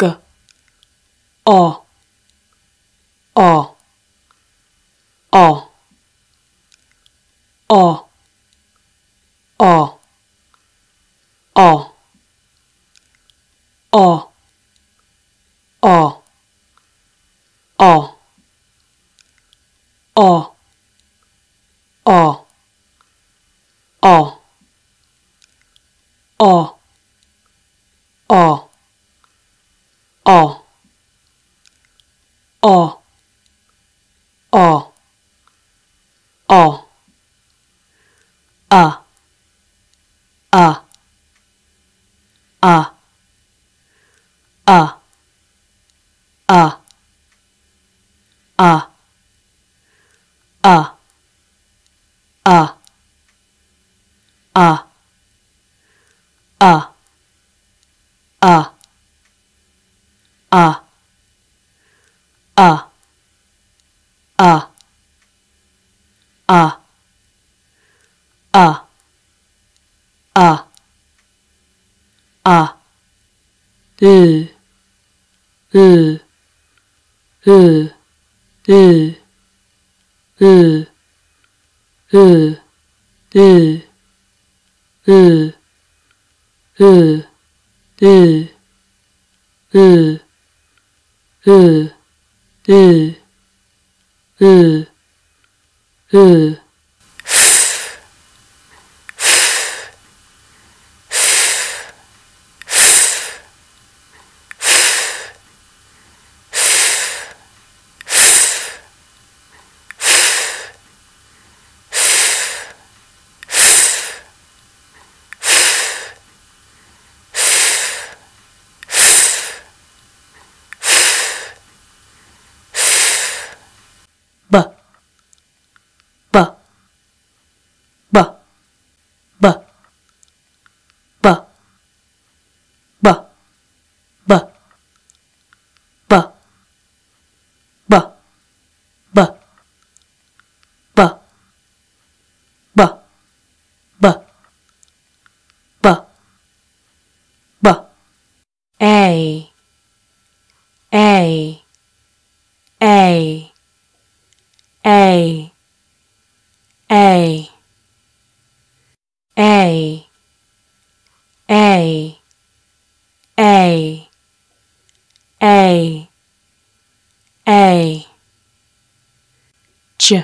o, o, o, o, o, o, o, o, o, o, o, o, o, o, o, o, o, o, a, a, a, a, a, a, a, a, a, a, a, a, a, a, a, a, a, a, 으, 으, 으, 으, 으, 으, 으, 으, 으, 으, 으, 으, 으, 으, 으, b, b, b, b, b, b, b, b, b, b, b, b, b, b, b, a, a, a, a, a, a, a, a, a, a, j,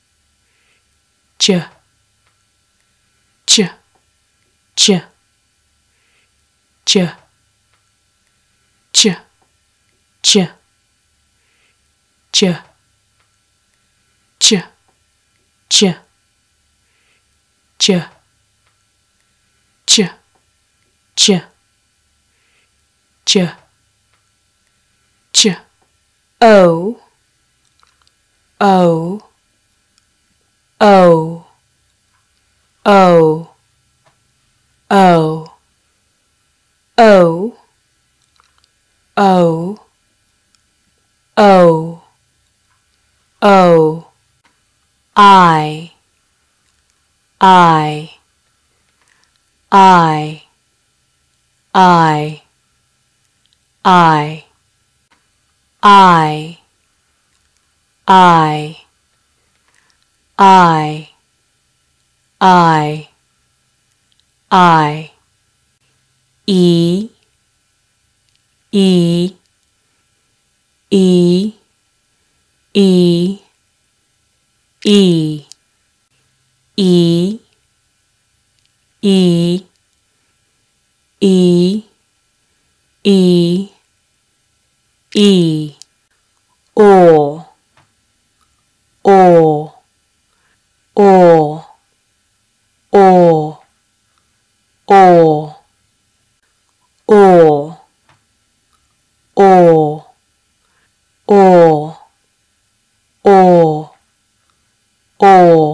j, j, j, j, j, j, j, j, j, j, j, j, j, j, o, o, o, o, o, o, o, o, o, I, I, I, I, I, I, I, I, I, I, E, E, E, E, E, E, E, E, E, E, or, or, or, or, or, or, or, or, or, or.